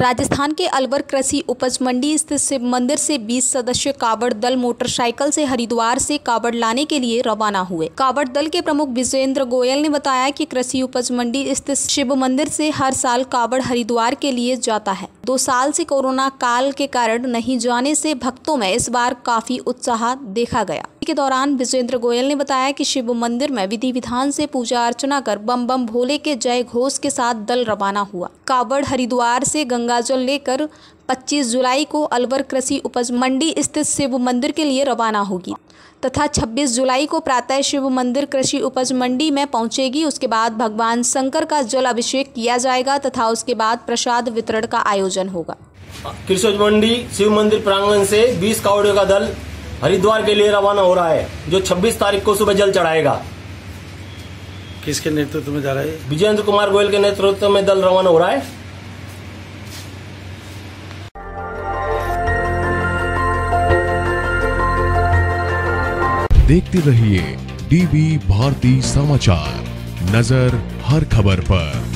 राजस्थान के अलवर कृषि उपज मंडी स्थित शिव मंदिर से 20 सदस्यीय कावड़ दल मोटरसाइकिल से हरिद्वार से कावड़ लाने के लिए रवाना हुए। कावड़ दल के प्रमुख विजेंद्र गोयल ने बताया कि कृषि उपज मंडी स्थित शिव मंदिर से हर साल कावड़ हरिद्वार के लिए जाता है। 2 साल से कोरोना काल के कारण नहीं जाने से भक्तों में इस बार काफी उत्साह देखा गया। के दौरान विजेंद्र गोयल ने बताया कि शिव मंदिर में विधि विधान से पूजा अर्चना कर बम बम भोले के जय घोष के साथ दल रवाना हुआ। कावड़ हरिद्वार से गंगाजल लेकर 25 जुलाई को अलवर कृषि उपज मंडी स्थित शिव मंदिर के लिए रवाना होगी तथा 26 जुलाई को प्रातः शिव मंदिर कृषि उपज मंडी में पहुंचेगी। उसके बाद भगवान शंकर का जल अभिषेक किया जाएगा तथा उसके बाद प्रसाद वितरण का आयोजन होगा। कृषि उपज मंडी शिव मंदिर प्रांगण से 20 कावड़ियों का दल हरिद्वार के लिए रवाना हो रहा है, जो 26 तारीख को सुबह जल चढ़ाएगा। किसके नेतृत्व में जा रहा है? विजेंद्र कुमार गोयल के नेतृत्व में दल रवाना हो रहा है। देखते रहिए डीवी भारती समाचार, नजर हर खबर पर।